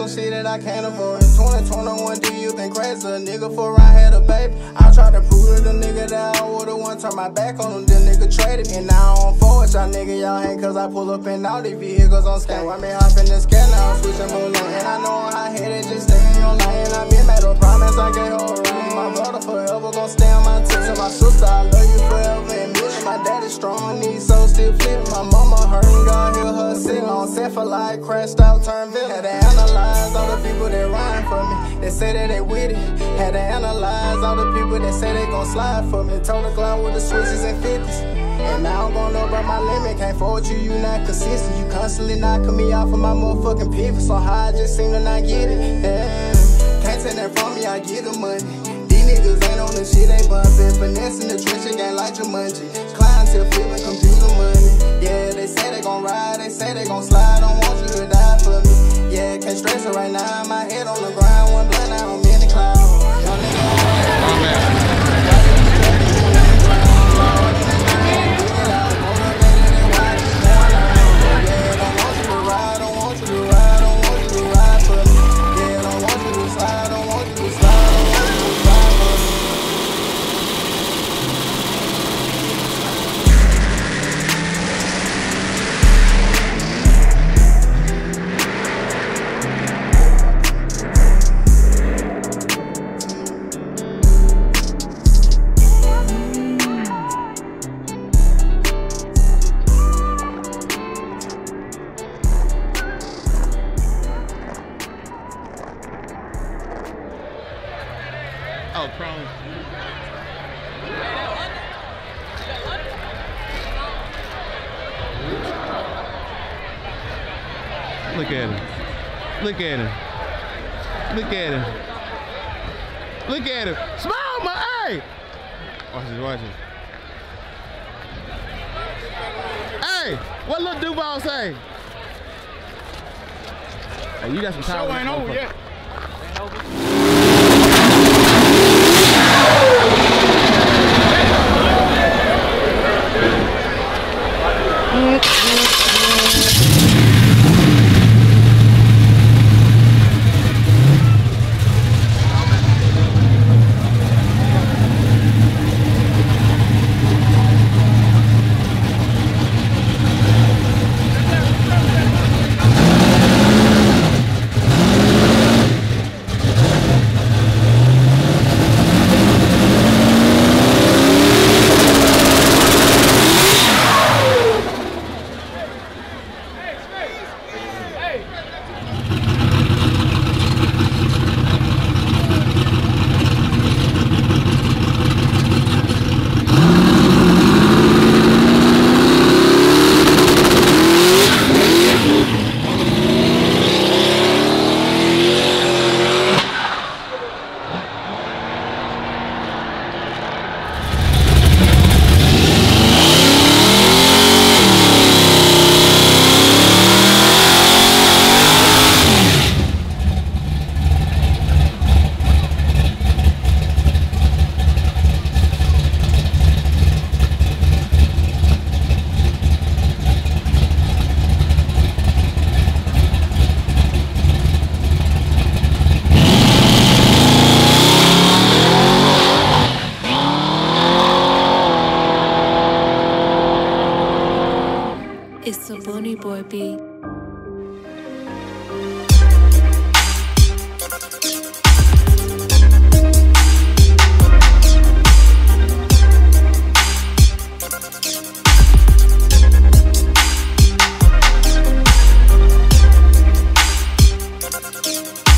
some shit that I can't avoid. 2021, do you been crazy? A nigga for I had a baby. I tried to prove to the nigga that I would've one, turn my back on him, then nigga traded. And now I don't forward y'all nigga, y'all ain't cause I pull up in all these vehicles on scam. Why me hop in the scan now, I'm switching more lane. And I know I'm hot-headed, just staying on line. I been made a promise, I gave her a ring. My brother forever gon' stay on my tips. And my sister, I love you forever and miss you. My daddy strong, these souls still flipping. My mama hurting, God heal her sick. On set for life, crashed out, turned villain. Had to analyze all the people that rhyme for me. They say that they with it. Had to analyze all the people that say they gon' slide for me. Told the clown with the switches and 50s. And now I'm gon' know about my limit. Can't forward you, you not consistent. You constantly knocking me off of my motherfucking pivot. So high, I just seem to not get it. Damn. Can't take that from me, I get the money. These niggas ain't on the shit, they bumpin'. Finessing the trench game like Jumanji. Clientele flipping computer money. Yeah, they say they gon' ride, they say they gon' slide. Don't want you to die for me. Yeah, can't stress it right now. My head on the ground, one blood now, I'm in the cloud. Young nigga, oh, prone. Look at him. Look at him. Look at him. Look at him. Smile, my eye. Watch this, watch this. Hey, what little Duval say? Hey, you got some time. Show ain't over yet. It's a Bunny Boy beat.